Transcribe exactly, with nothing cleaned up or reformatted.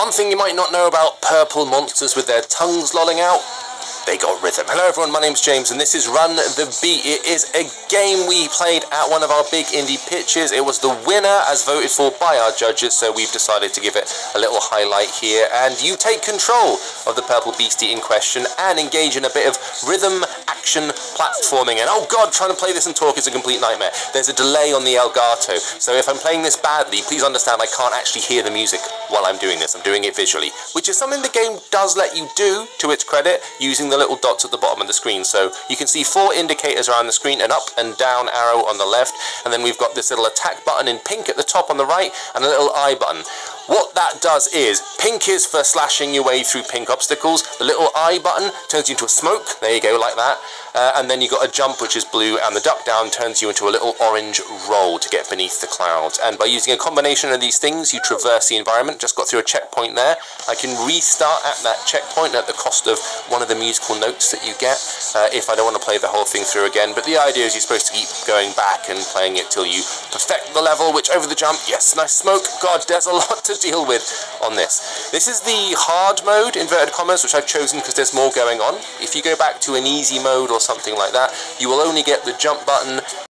One thing you might not know about purple monsters with their tongues lolling out, they got rhythm. Hello everyone, my name's James and this is Run the Beat. It is a game we played at one of our big indie pitches. It was the winner as voted for by our judges, so we've decided to give it a little highlight here. And you take control of the purple beastie in question and engage in a bit of rhythm action platforming. And oh god, trying to play this and talk is a complete nightmare. There's a delay on the Elgato, so if I'm playing this badly, please understand I can't actually hear the music while I'm doing this. I'm doing it visually, which is something the game does let you do, to its credit, using the little dots at the bottom of the screen. So you can see four indicators around the screen, an up and down arrow on the left, and then we've got this little attack button in pink at the top on the right, and a little I button. What that does is, pink is for slashing your way through pink obstacles, the little I button turns you into a smoke, there you go, like that, uh, and then you've got a jump which is blue, and the duck down turns you into a little orange roll to get beneath the clouds. And by using a combination of these things, you traverse the environment. Just got through a checkpoint there. I can restart at that checkpoint at the cost of one of the musical notes that you get, uh, if I don't want to play the whole thing through again. But the idea is you're supposed to keep going back and playing it till you perfect the level, which over the jump, yes, nice smoke. God, there's a lot to deal with on this. This is the hard mode, inverted commas, which I've chosen because there's more going on. If you go back to an easy mode or something like that, you will only get the jump button